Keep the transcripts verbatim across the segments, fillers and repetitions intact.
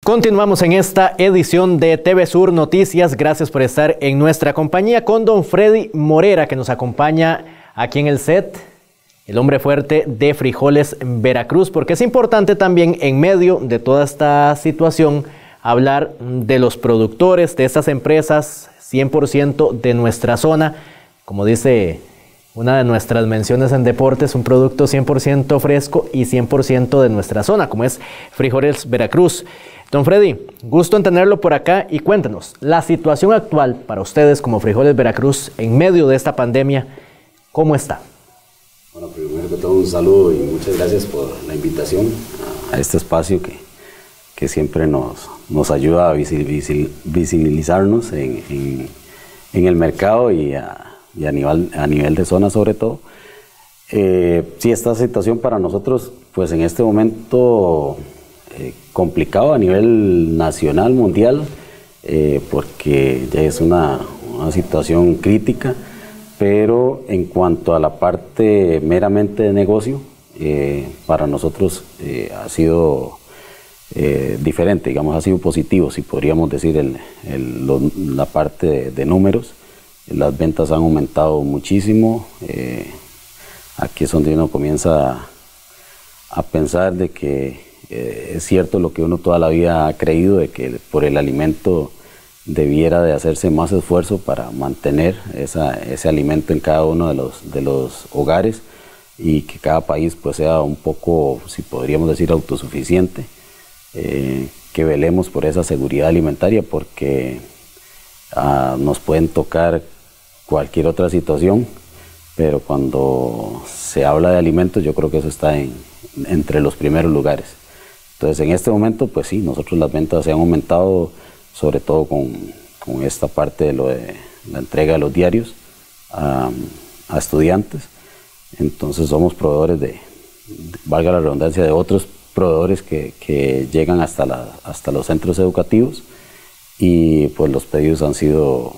Continuamos en esta edición de T V Sur Noticias. Gracias por estar en nuestra compañía con don Freddy Morera, que nos acompaña aquí en el set, el hombre fuerte de Frijoles Veracruz, porque es importante también en medio de toda esta situación hablar de los productores, de estas empresas cien por ciento de nuestra zona. Como dice una de nuestras menciones en deportes, un producto cien por ciento fresco y cien por ciento de nuestra zona, como es Frijoles Veracruz. Don Freddy, gusto en tenerlo por acá y cuéntanos, la situación actual para ustedes como Frijoles Veracruz en medio de esta pandemia, ¿cómo está? Bueno, primero que todo un saludo y muchas gracias por la invitación a este espacio que, que siempre nos, nos ayuda a visibilizarnos en, en, en el mercado y a, y a, nivel, a nivel de zona sobre todo. Eh, sí, esta situación para nosotros, pues en este momento eh, complicado a nivel nacional, mundial, eh, porque ya es una, una situación crítica, pero en cuanto a la parte meramente de negocio, eh, para nosotros eh, ha sido eh, diferente, digamos, ha sido positivo, si podríamos decir, el, el, lo, la parte de, de números. Las ventas han aumentado muchísimo. Eh, aquí es donde uno comienza a, a pensar de que eh, es cierto lo que uno toda la vida ha creído, de que por el alimento debiera de hacerse más esfuerzo para mantener esa, ese alimento en cada uno de los, de los hogares y que cada país pues sea un poco, si podríamos decir, autosuficiente, eh, que velemos por esa seguridad alimentaria, porque uh, nos pueden tocar cualquier otra situación, pero cuando se habla de alimentos yo creo que eso está en, entre los primeros lugares. Entonces en este momento pues sí, nosotros las ventas se han aumentado, sobre todo con, con esta parte de, lo de la entrega de los diarios a, a estudiantes. Entonces somos proveedores de, de, valga la redundancia, de otros proveedores que, que llegan hasta, la, hasta los centros educativos, y pues los pedidos han sido,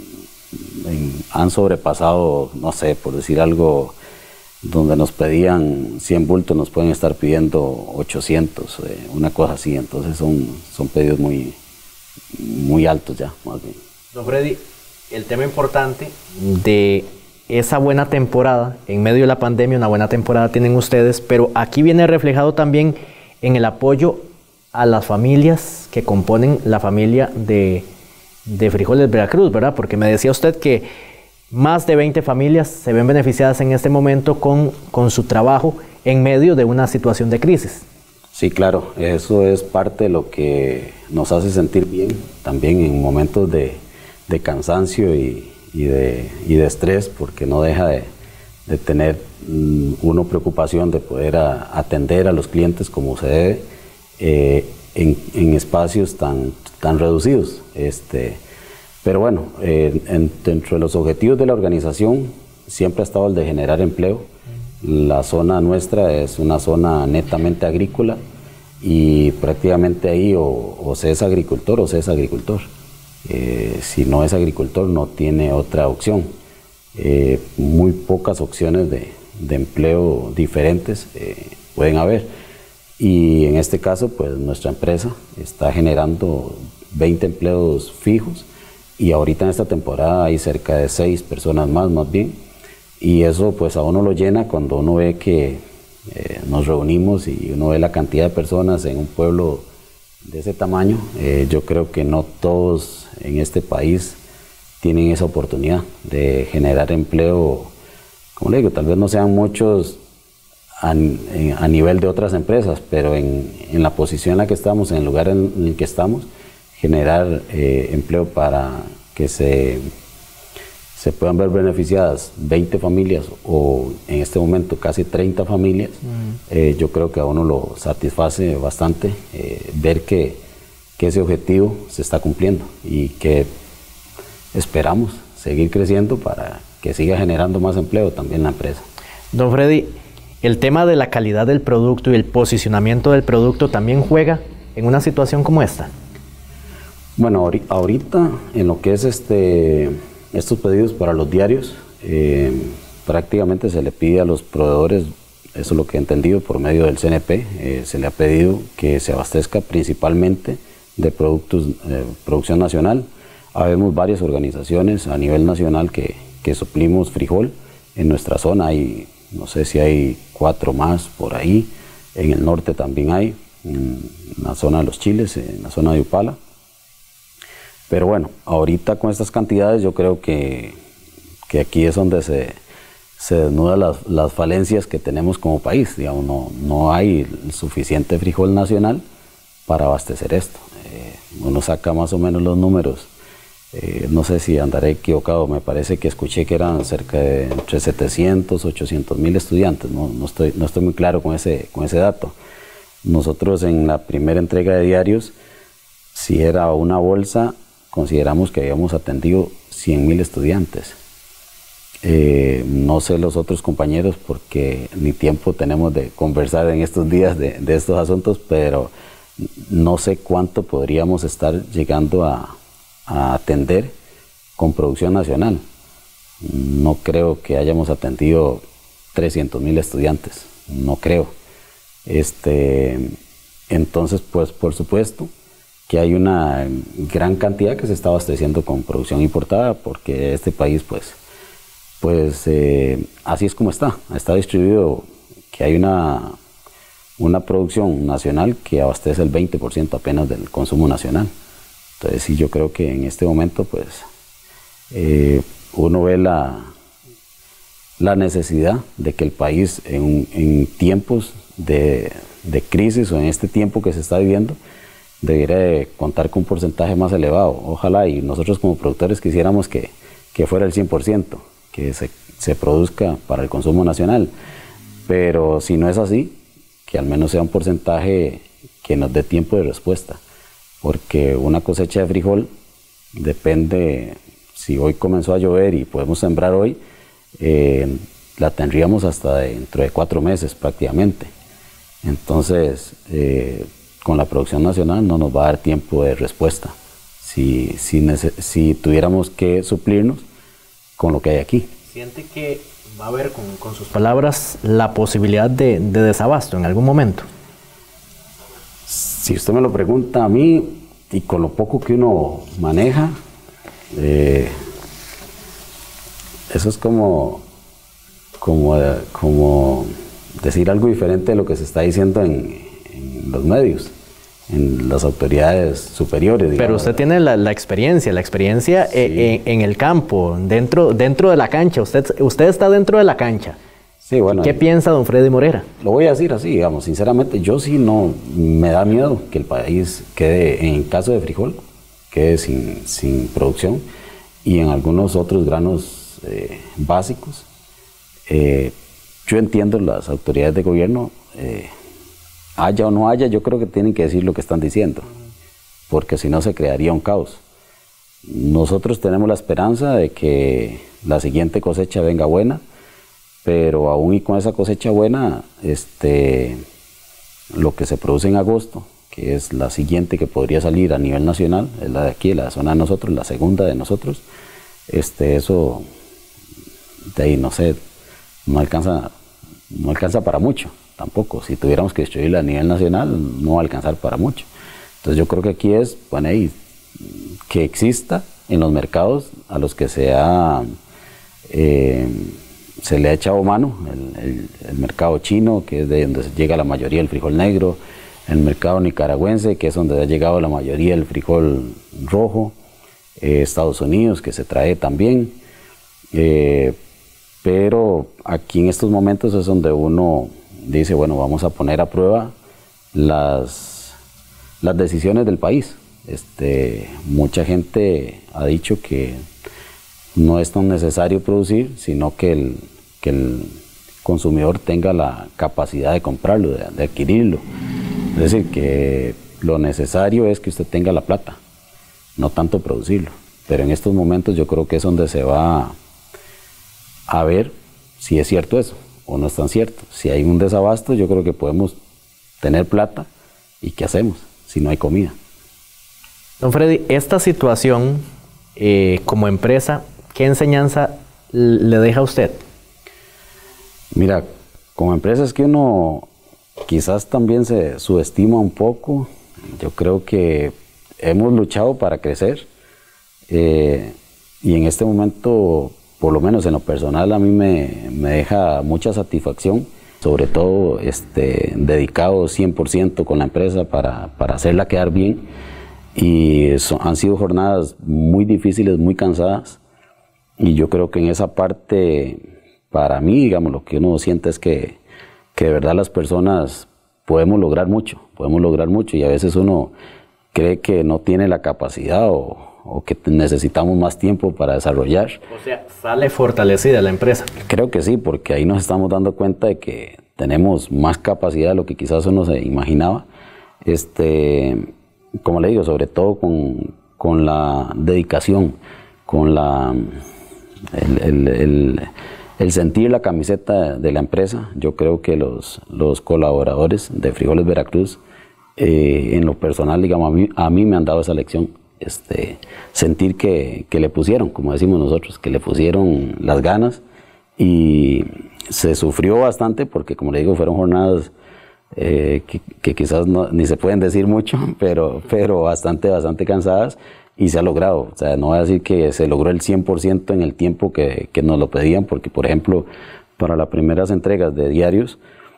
en, han sobrepasado, no sé, por decir algo, donde nos pedían cien bultos, nos pueden estar pidiendo ochocientos, eh, una cosa así. Entonces son, son pedidos muy, muy altos ya, más bien. Don Freddy, el tema importante de esa buena temporada, en medio de la pandemia, una buena temporada tienen ustedes, pero aquí viene reflejado también en el apoyo a las familias que componen la familia de, de Frijoles Veracruz, ¿verdad? Porque me decía usted que más de veinte familias se ven beneficiadas en este momento con, con su trabajo en medio de una situación de crisis. Sí, claro, eso es parte de lo que nos hace sentir bien, también en momentos de, de cansancio y, y, de, y de estrés, porque no deja de, de tener um, uno preocupación de poder a, atender a los clientes como se debe, eh, en, en espacios tan, tan reducidos. Este, pero bueno, eh, en, dentro de los objetivos de la organización siempre ha estado el de generar empleo. La zona nuestra es una zona netamente agrícola y prácticamente ahí o, o se es agricultor o se es agricultor. Eh, si no es agricultor no tiene otra opción. Eh, muy pocas opciones de, de empleo diferentes eh, pueden haber. Y en este caso pues nuestra empresa está generando veinte empleos fijos y ahorita en esta temporada hay cerca de seis personas más, más bien. Y eso pues a uno lo llena cuando uno ve que eh, nos reunimos y uno ve la cantidad de personas en un pueblo de ese tamaño. Eh, yo creo que no todos en este país tienen esa oportunidad de generar empleo. Como le digo, tal vez no sean muchos a, a nivel de otras empresas, pero en, en la posición en la que estamos, en el lugar en el que estamos, generar eh, empleo para que se... se puedan ver beneficiadas veinte familias o en este momento casi treinta familias, mm. eh, yo creo que a uno lo satisface bastante eh, ver que, que ese objetivo se está cumpliendo y que esperamos seguir creciendo para que siga generando más empleo también la empresa. Don Freddy, el tema de la calidad del producto y el posicionamiento del producto también juega en una situación como esta. Bueno, ahorita en lo que es este... estos pedidos para los diarios, eh, prácticamente se le pide a los proveedores, eso es lo que he entendido por medio del C N P, eh, se le ha pedido que se abastezca principalmente de productos, eh, producción nacional. Habemos varias organizaciones a nivel nacional que, que suplimos frijol. En nuestra zona hay, no sé si hay cuatro más por ahí. En el norte también hay, en la zona de los Chiles, en la zona de Upala. Pero bueno, ahorita con estas cantidades yo creo que, que aquí es donde se, se desnudan las, las falencias que tenemos como país. Digamos, no, no hay suficiente frijol nacional para abastecer esto. Eh, uno saca más o menos los números, eh, no sé si andaré equivocado, me parece que escuché que eran cerca de entre setecientos, ochocientos mil estudiantes, no, no, estoy, no estoy muy claro con ese, con ese dato. Nosotros en la primera entrega de diarios, si era una bolsa, consideramos que habíamos atendido cien mil estudiantes. Eh, no sé los otros compañeros porque ni tiempo tenemos de conversar en estos días de, de estos asuntos, pero no sé cuánto podríamos estar llegando a, a atender con producción nacional. No creo que hayamos atendido trescientos mil estudiantes, no creo. Este, entonces, pues por supuesto que hay una gran cantidad que se está abasteciendo con producción importada, porque este país, pues, pues eh, así es como está, está distribuido, que hay una, una producción nacional que abastece el veinte por ciento apenas del consumo nacional. Entonces sí, yo creo que en este momento, pues, eh, uno ve la, la necesidad de que el país en, en tiempos de, de crisis o en este tiempo que se está viviendo, debería de contar con un porcentaje más elevado. Ojalá, y nosotros como productores quisiéramos que, que fuera el cien por ciento, que se, se produzca para el consumo nacional. Pero si no es así, que al menos sea un porcentaje que nos dé tiempo de respuesta. Porque una cosecha de frijol depende, si hoy comenzó a llover y podemos sembrar hoy, eh, la tendríamos hasta dentro de cuatro meses prácticamente. Entonces, eh, con la producción nacional no nos va a dar tiempo de respuesta si, si, si tuviéramos que suplirnos con lo que hay aquí. ¿Siente que va a haber, con, con sus palabras, la posibilidad de, de desabasto en algún momento? Si usted me lo pregunta a mí, y con lo poco que uno maneja, eh, eso es como, como, como decir algo diferente de lo que se está diciendo en los medios, en las autoridades superiores. Digamos. Pero usted tiene la, la experiencia, la experiencia sí. en, en el campo, dentro, dentro de la cancha. Usted, usted está dentro de la cancha. Sí, bueno. ¿Qué eh, piensa don Freddy Morera? Lo voy a decir así, digamos, sinceramente, yo sí no, me da miedo que el país quede, en caso de frijol, quede sin, sin producción, y en algunos otros granos eh, básicos. Eh, yo entiendo las autoridades de gobierno, eh, haya o no haya, yo creo que tienen que decir lo que están diciendo, porque si no se crearía un caos. Nosotros tenemos la esperanza de que la siguiente cosecha venga buena, pero aún y con esa cosecha buena, este, lo que se produce en agosto, que es la siguiente que podría salir a nivel nacional, es la de aquí, la zona de nosotros, la segunda de nosotros, este, eso, de ahí no sé, no alcanza, no alcanza para mucho. Tampoco, si tuviéramos que distribuirla a nivel nacional, no va a alcanzar para mucho. Entonces yo creo que aquí es, bueno, ahí, que exista en los mercados a los que se, ha, eh, se le ha echado mano, el, el, el mercado chino, que es de donde llega la mayoría del frijol negro, el mercado nicaragüense, que es donde ha llegado la mayoría del frijol rojo, eh, Estados Unidos, que se trae también, eh, pero aquí en estos momentos es donde uno dice, bueno, vamos a poner a prueba las, las decisiones del país. Este, mucha gente ha dicho que no es tan necesario producir, sino que el, que el consumidor tenga la capacidad de comprarlo, de, de adquirirlo. Es decir, que lo necesario es que usted tenga la plata, no tanto producirlo. Pero en estos momentos yo creo que es donde se va a ver si es cierto eso o no es tan cierto. Si hay un desabasto, yo creo que podemos tener plata, ¿y qué hacemos si no hay comida? Don Freddy, esta situación eh, como empresa, ¿qué enseñanza le deja a usted? Mira, como empresa es que uno quizás también se subestima un poco. Yo creo que hemos luchado para crecer eh, y en este momento, por lo menos en lo personal, a mí me, me deja mucha satisfacción, sobre todo este, dedicado cien por ciento con la empresa para, para hacerla quedar bien. Y son, han sido jornadas muy difíciles, muy cansadas, y yo creo que en esa parte, para mí, digamos, lo que uno siente es que, que de verdad las personas podemos lograr mucho, podemos lograr mucho, y a veces uno cree que no tiene la capacidad o, o que necesitamos más tiempo para desarrollar. O sea, sale fortalecida la empresa. Creo que sí, porque ahí nos estamos dando cuenta de que tenemos más capacidad de lo que quizás uno se imaginaba. Este, como le digo, sobre todo con, con la dedicación, con la, el, el, el, el sentir la camiseta de la empresa. Yo creo que los, los colaboradores de Frijoles Veracruz, eh, en lo personal, digamos, a mí, a mí me han dado esa lección. Este, sentir que, que le pusieron, como decimos nosotros, que le pusieron las ganas, y se sufrió bastante porque, como le digo, fueron jornadas eh, que, que quizás no, ni se pueden decir mucho, pero, pero bastante, bastante cansadas, y se ha logrado. O sea, no voy a decir que se logró el cien por ciento en el tiempo que, que nos lo pedían, porque, por ejemplo, para las primeras entregas de diarios,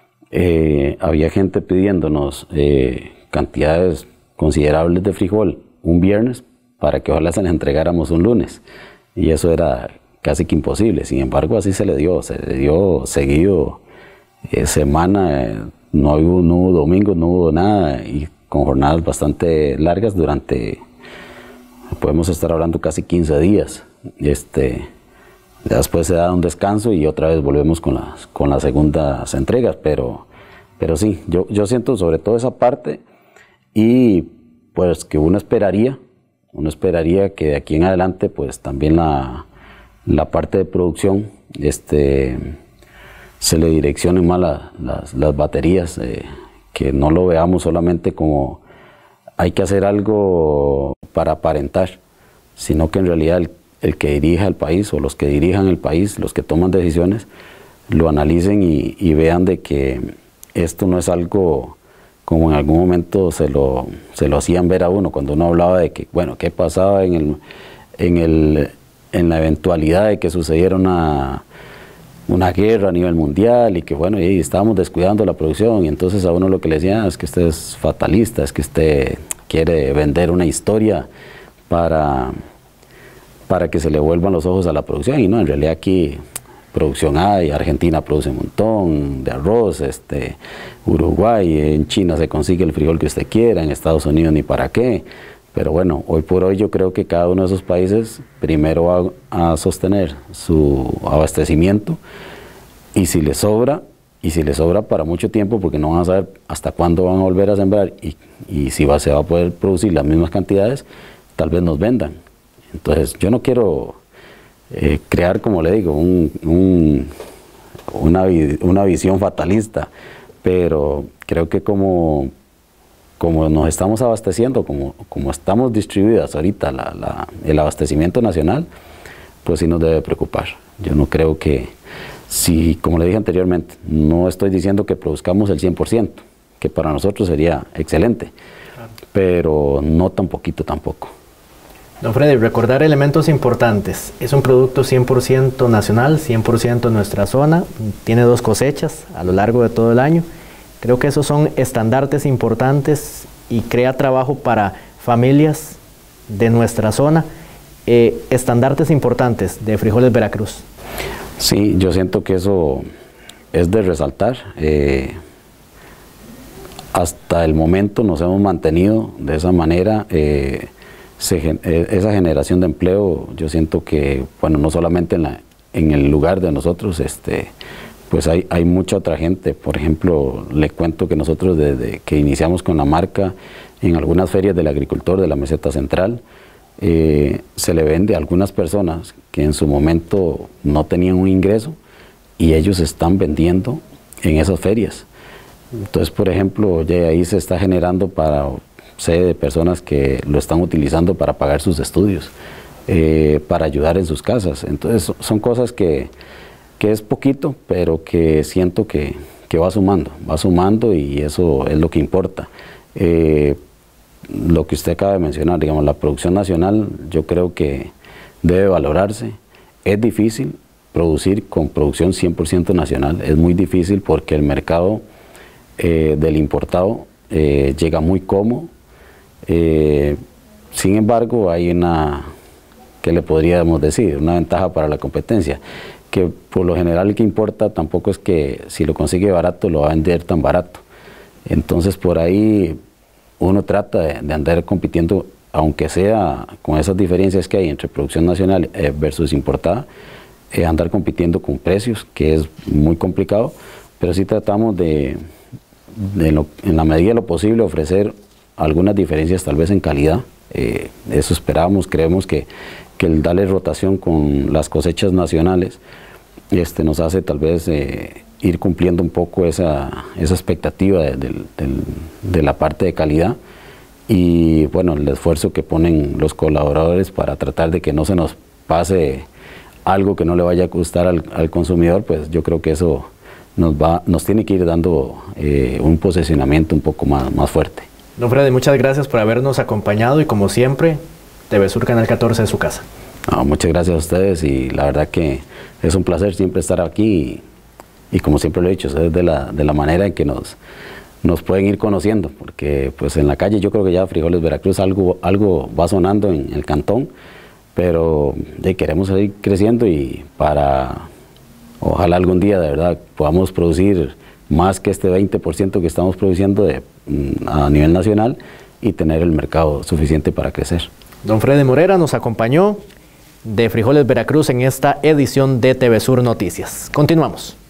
eh, había gente pidiéndonos eh, cantidades considerables de frijol un viernes para que ojalá se les entregáramos un lunes, y eso era casi que imposible. Sin embargo, así se le dio, se le dio seguido, eh, semana, eh, no, hubo, no hubo domingo, no hubo nada, y con jornadas bastante largas durante, podemos estar hablando casi quince días. Este, después se da un descanso y otra vez volvemos con las, con las segundas entregas, pero, pero sí, yo, yo siento sobre todo esa parte, y pues que uno esperaría, uno esperaría que de aquí en adelante pues también la, la parte de producción este, se le direccionen más la, las, las baterías, eh, que no lo veamos solamente como hay que hacer algo para aparentar, sino que en realidad el, el que dirija el país, o los que dirijan el país, los que toman decisiones, lo analicen y, y vean de que esto no es algo como en algún momento se lo, se lo hacían ver a uno, cuando uno hablaba de que, bueno, qué pasaba en, el, en, el, en la eventualidad de que sucediera una, una guerra a nivel mundial, y que bueno, y estábamos descuidando la producción, y entonces a uno lo que le decían es que usted es fatalista, es que usted quiere vender una historia para, para que se le vuelvan los ojos a la producción, y no, en realidad aquí producción hay, Argentina produce un montón de arroz, este, Uruguay, en China se consigue el frijol que usted quiera, en Estados Unidos ni para qué. Pero bueno, hoy por hoy yo creo que cada uno de esos países primero va a sostener su abastecimiento, y si le sobra, y si le sobra para mucho tiempo, porque no van a saber hasta cuándo van a volver a sembrar, y, y si va, se va a poder producir las mismas cantidades, tal vez nos vendan. Entonces yo no quiero Eh, crear, como le digo, un, un, una, una visión fatalista, pero creo que como, como nos estamos abasteciendo, como, como estamos distribuidas ahorita la, la, el abastecimiento nacional, pues sí nos debe preocupar. Yo no creo que, si, como le dije anteriormente, no estoy diciendo que produzcamos el cien por ciento, que para nosotros sería excelente, pero no tan poquito tampoco. Don Freddy, recordar elementos importantes. Es un producto cien por ciento nacional, cien por ciento en nuestra zona, tiene dos cosechas a lo largo de todo el año. Creo que esos son estandartes importantes y crea trabajo para familias de nuestra zona. Eh, estandartes importantes de Frijoles Veracruz. Sí, yo siento que eso es de resaltar. Eh, hasta el momento nos hemos mantenido de esa manera. Eh, Se, esa generación de empleo, yo siento que, bueno, no solamente en, la, en el lugar de nosotros, este, pues hay, hay mucha otra gente. Por ejemplo, le cuento que nosotros desde que iniciamos con la marca, en algunas ferias del agricultor de la Meseta Central, eh, se le vende a algunas personas que en su momento no tenían un ingreso, y ellos están vendiendo en esas ferias. Entonces, por ejemplo, ya ahí se está generando para... sé de personas que lo están utilizando para pagar sus estudios, eh, para ayudar en sus casas. Entonces son cosas que, que es poquito, pero que siento que, que va sumando, va sumando, y eso es lo que importa. Eh, lo que usted acaba de mencionar, digamos, la producción nacional, yo creo que debe valorarse. Es difícil producir con producción cien por ciento nacional, es muy difícil porque el mercado eh, del importado eh, llega muy cómodo. Eh, sin embargo, hay una, ¿qué le podríamos decir? Una ventaja para la competencia, que por lo general el que importa tampoco es que si lo consigue barato lo va a vender tan barato. Entonces por ahí uno trata de, de andar compitiendo, aunque sea con esas diferencias que hay entre producción nacional eh, versus importada, eh, andar compitiendo con precios, que es muy complicado, pero sí tratamos de, de lo, en la medida de lo posible, ofrecer algunas diferencias tal vez en calidad. Eh, eso esperamos, creemos que, que el darle rotación con las cosechas nacionales este, nos hace tal vez eh, ir cumpliendo un poco esa, esa expectativa de, de, de, de la parte de calidad y bueno, el esfuerzo que ponen los colaboradores para tratar de que no se nos pase algo que no le vaya a gustar al, al consumidor, pues yo creo que eso nos, va, nos tiene que ir dando eh, un posicionamiento un poco más, más fuerte. Don Freddy, muchas gracias por habernos acompañado y como siempre, T V Sur Canal catorce es su casa. No, muchas gracias a ustedes y la verdad que es un placer siempre estar aquí y, y como siempre lo he dicho, es de la, de la manera en que nos, nos pueden ir conociendo, porque pues en la calle yo creo que ya Frijoles Veracruz algo, algo va sonando en el cantón, pero eh, queremos seguir creciendo y para ojalá algún día de verdad podamos producir más que este veinte por ciento que estamos produciendo de, a nivel nacional y tener el mercado suficiente para crecer. Don Freddy Morera nos acompañó de Frijoles Veracruz en esta edición de T V Sur Noticias. Continuamos.